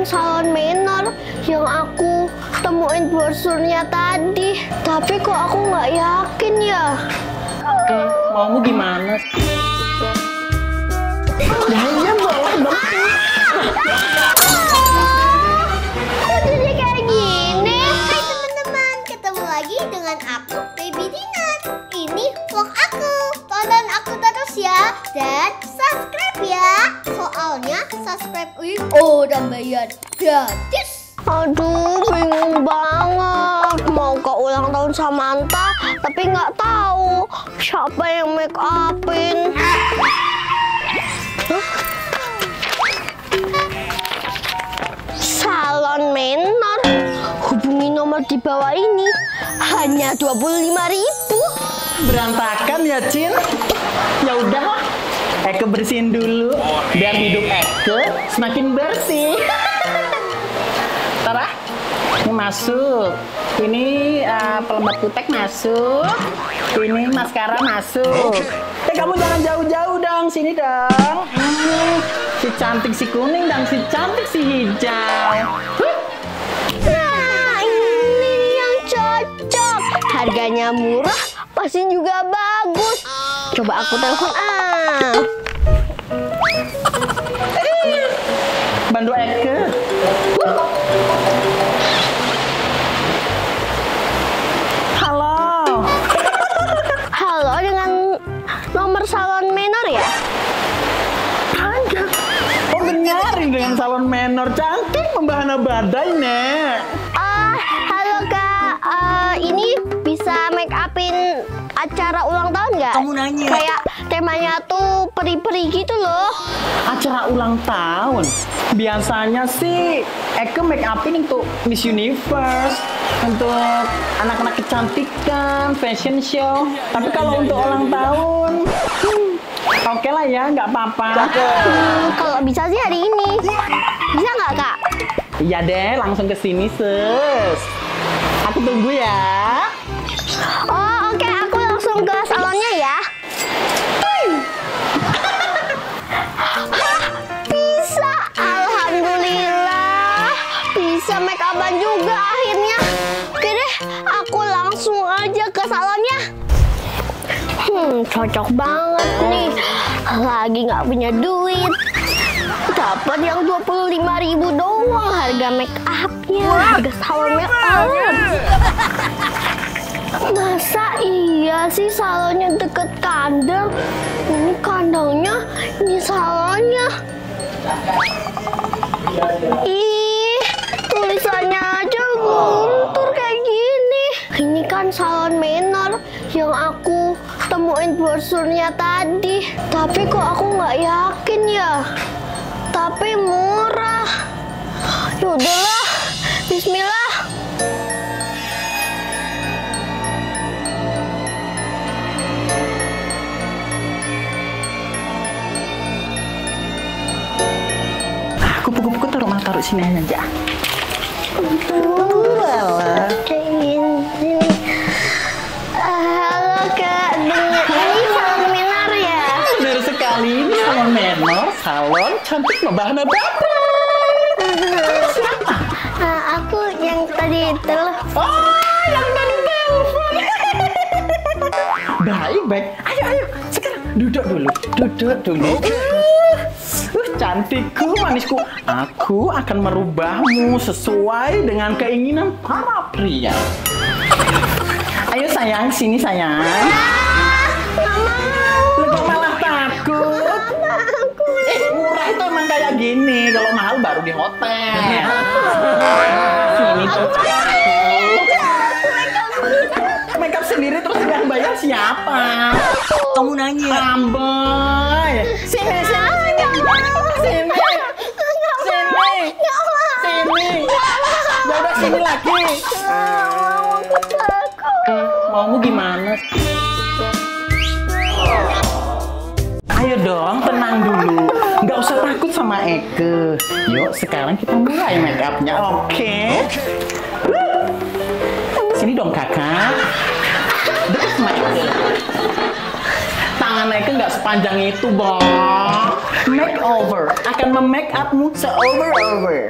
salon menor yang aku temuin brosurnya tadi. Tapi kok aku nggak yakin ya. Maumu gimana? Iya boleh dong. Kok jadi kayak gini? Hai teman-teman, ketemu lagi dengan aku Baby Dinar. Ini vlog aku. Tonton aku terus ya dan subscribe ya. Soalnya subscribe dan bayar gratis. Aduh, bingung banget. Mau ke ulang tahun Samantha, tapi nggak tahu siapa yang make upin. Salon menor. Hubungi nomor di bawah ini. Hanya 25.000. Berantakan ya, Cin? Ya udah, Eke bersihin dulu biar hidup Eke semakin bersih. Tara, ini masuk. Ini pelembab kutek masuk. Ini maskara masuk. Kamu jangan jauh-jauh dong, sini dong. Si cantik si kuning dan si cantik si hijau. Nah, ini yang cocok. Harganya murah, pasti juga bagus. Coba aku telepon. Bantu Eke. Halo. Halo, dengan nomor salon menor ya? Ada. Oh benar, dengan salon menor cantik membahana badai, Nek. Halo Kak. Ini bisa make upin acara ulang tahun nggak? Kamu nanya. Kayak temanya tuh peri-peri gitu loh. Acara ulang tahun. Biasanya sih Eke make upin untuk Miss Universe, untuk anak-anak kecantikan, fashion show. Tapi kalau untuk ulang tahun, oke lah ya, nggak apa-apa. Kalau bisa sih hari ini. Bisa nggak Kak? Iya deh, langsung ke sini, Sus. Aku tunggu ya. Oh oke, aku langsung ke salonnya ya. Bisa, alhamdulillah. Bisa make upan juga akhirnya. Oke deh, aku langsung aja ke salonnya. Cocok banget nih. Lagi nggak punya duit. Dapat yang 25.000 doang harga make upnya, harga salon make up. Masa iya sih salonnya deket kandang? Ini kandangnya, ini salonnya. Ih, tulisannya aja guntur kayak gini. Ini kan salon menor yang aku temuin brosurnya tadi. Tapi kok aku nggak yakin ya. Tapi murah. Yaudahlah, bismillah. Kupu-kupu taruh sini aja. Kayak gini. Halo Kak, ini salon menor ya? Benar sekali, ini salon menor, salon cantik membahana badai. Aku yang tadi telepon. Oh, yang tadi telepon. Baik. Ayo. Sekarang duduk dulu. Cantikku, manisku. Aku akan merubahmu sesuai dengan keinginan para pria. Ayo sayang, sini sayang. Lu kok malah takut? Murah itu emang kayak gini. Kalau mahal baru di hotel. Sini tuh. Makeup sendiri terus yang bayar siapa? Kamu nanya. Amboy. Sini. Ya udah sini lagi. Maumu gimana? Ayo dong, tenang dulu. Nggak usah takut sama Eke. Yuk, sekarang kita mulai make upnya, oke? Sini dong kakak. Deket sama Eke. Tangan tangan Eke nggak sepanjang itu, Bang. Makeover akan memake upmu se-over-over.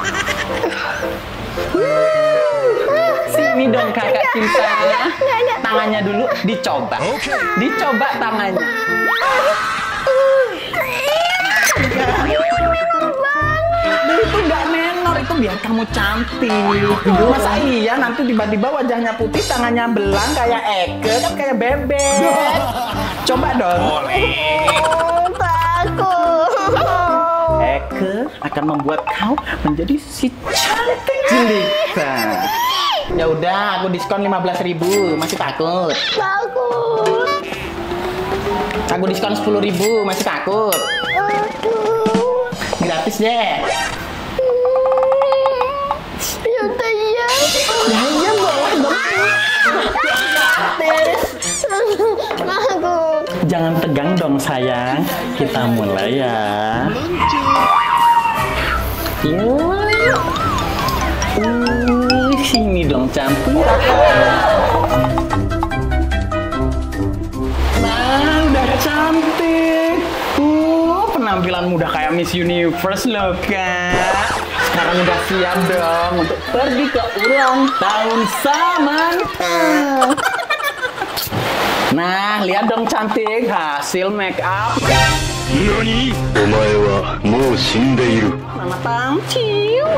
Sini dong kakak cinta. Tangannya dulu dicoba. Dicoba tangannya. Itu nggak menor, itu biar kamu cantik. Masa iya nanti tiba-tiba wajahnya putih, tangannya belang kayak Eke, kan kayak bebek. Coba dong. Takut. Eke akan membuat kau menjadi si cantik jelita. Ya udah, aku diskon 15.000. Masih takut? Takut. Aku diskon 10.000. Masih takut? Aduh. Gratis deh. Ya udah ya. Ya iya boleh dong. Takut. Jangan tegang dong sayang. Kita mulai ya. Yuk. Sini dong cantik. Nah, udah cantik. Penampilan muda kayak Miss Universe loh, Kak. Sekarang udah siap dong untuk pergi ke ulang tahun Samantha. Nah, lihat dong cantik hasil make up. NANI?お前はもう死んでいる。 Mama Tamciu.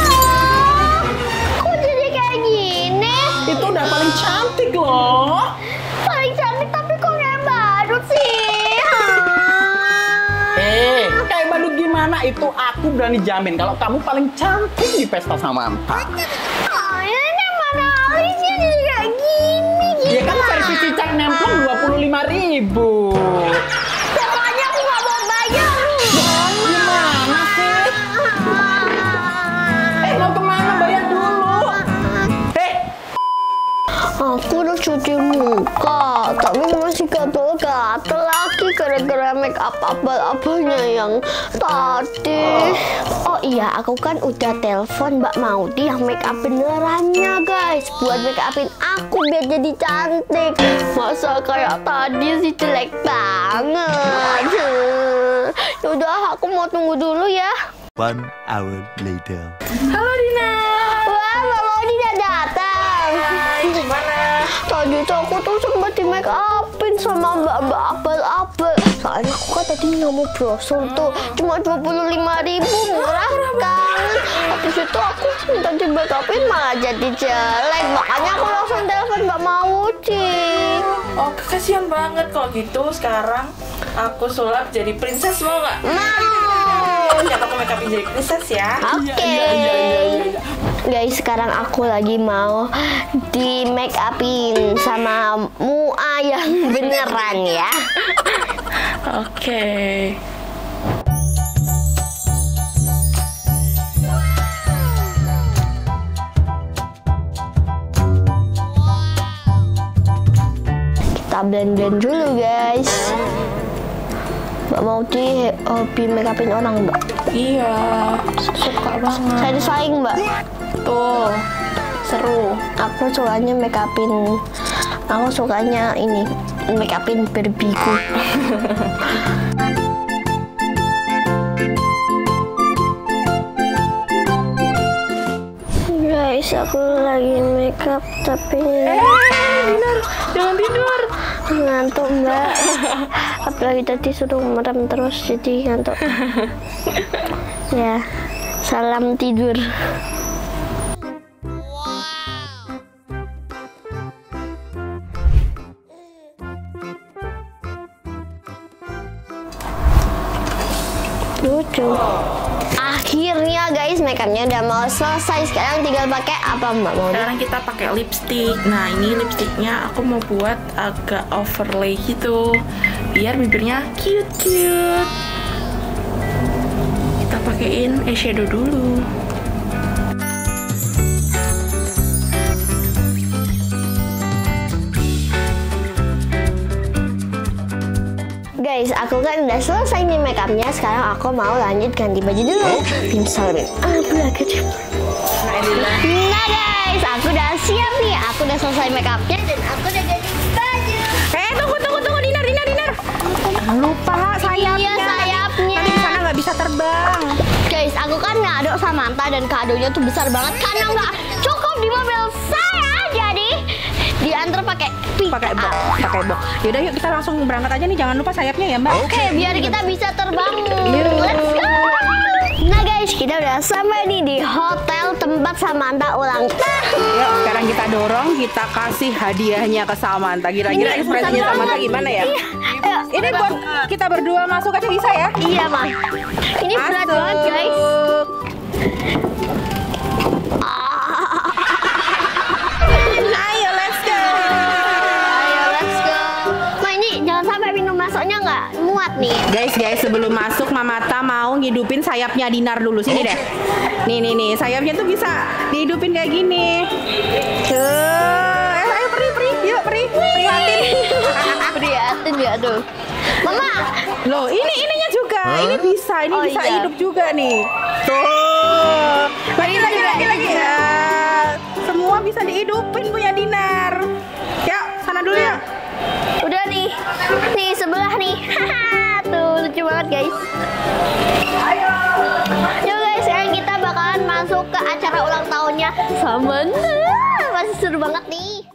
Kok jadi kayak gini? Itu udah paling cantik loh. Paling cantik tapi kok kayak badut sih? Kayak badut gimana? Itu aku berani jamin kalau kamu paling cantik di pesta Samantha. Ini mana alisnya jadi kayak gini? Ya kan versi cicak nemplon 25.000. Pokoknya aku gak mau bayar. Gimana sih? Mau kemana? Bayar dulu. Aku udah cuci muka, tapi masih gatel-gatel lagi gara-gara make up abal-abalnya yang tadi. Oh iya, aku kan udah telepon Mbak Maudy yang make up benerannya guys, buat make upin aku biar jadi cantik. Masa kayak tadi sih jelek banget. Yaudah, aku mau tunggu dulu ya. 1 hour later. Halo Dina. Wah, Mbak Maudy udah datang. Gimana? Tadi tuh aku tuh sempat di make upin sama mbak-mbak abal-abal. Soalnya aku kan tadi nemu brosur tuh cuma 25.000, murah kan. Habis itu aku minta di make upin malah jadi jelek. Makanya aku langsung telepon Mbak Maudy. Oh, kasihan banget kalau gitu. Sekarang aku sulap jadi princess, mau nggak? Mau. Siapa aku make upin jadi princess ya? Oke. Guys, sekarang aku lagi mau di make upin sama Mua yang beneran ya. Oke. Kita blend-blend dulu guys. Mbak Maudy hobi make upin orang, Mbak? Iya, suka banget. Saya disaing, Mbak. Tuh, seru. Aku sukanya make upin. Aku sukanya ini make upin berbiku. Guys, aku lagi make up tapi Dinar, jangan tidur. ngantuk, Mbak. Apalagi tadi suruh merem terus jadi ngantuk. Ya, salam tidur. Lucu. Akhirnya guys, makeupnya udah mau selesai. Sekarang tinggal pakai apa, Mbak Maudy? Sekarang kita pakai lipstick. Nah, ini lipsticknya aku mau buat agak overlay gitu, biar bibirnya cute-cute. Kita pakein eyeshadow dulu. Guys, aku kan udah selesai nih makeupnya. Sekarang aku mau lanjut ganti baju dulu. Pincel kecil. Nah guys, aku udah siap nih. Aku udah selesai makeupnya dan aku udah ganti baju. Tunggu, Dinar. Jangan lupa sayapnya. Iya, sayapnya. Nanti di sana nggak bisa terbang. Guys, aku kan ngado Samantha dan kadonya tuh besar banget karena nggak cukup di mobil saya, jadi diantar pakai Pakai box, pakai box. Yaudah yuk kita langsung berangkat aja nih. Jangan lupa sayapnya ya Mbak. Oke, biar kita bisa terbang. Let's go. Nah guys, kita udah sampai nih di hotel tempat Samantha ulang tahun. Yuk sekarang kita dorong, kita kasih hadiahnya ke Samantha. Kira-kira Ini ekspresinya besar Samantha banget. gimana ya? Ayo, Ini buat kita berdua masuk aja bisa ya? iya mah. Ini berat Masuk. banget guys. Ayo let's go. Ayo let's go. Ma ini jangan sampai pintu masuknya nggak muat nih. Guys, sebelum masuk Mamata mau ngidupin sayapnya Dinar dulu. Sini deh. Nih, sayapnya tuh bisa dihidupin kayak gini. Tuh. Ayo peri. Yuk, prihatin. Prihatin ya tuh. Mama, Loh, ininya juga. Ini bisa Oh, bisa iya. hidup juga nih. Tuh. Lagi. Ya. Semua bisa dihidupin punya Dinar. Yuk, sana dulu ya. udah nih. Nih sebelah nih. Haha, tuh lucu banget guys. Yuk guys, sekarang kita bakalan masuk ke acara ulang tahunnya Samantha. Masih seru banget nih.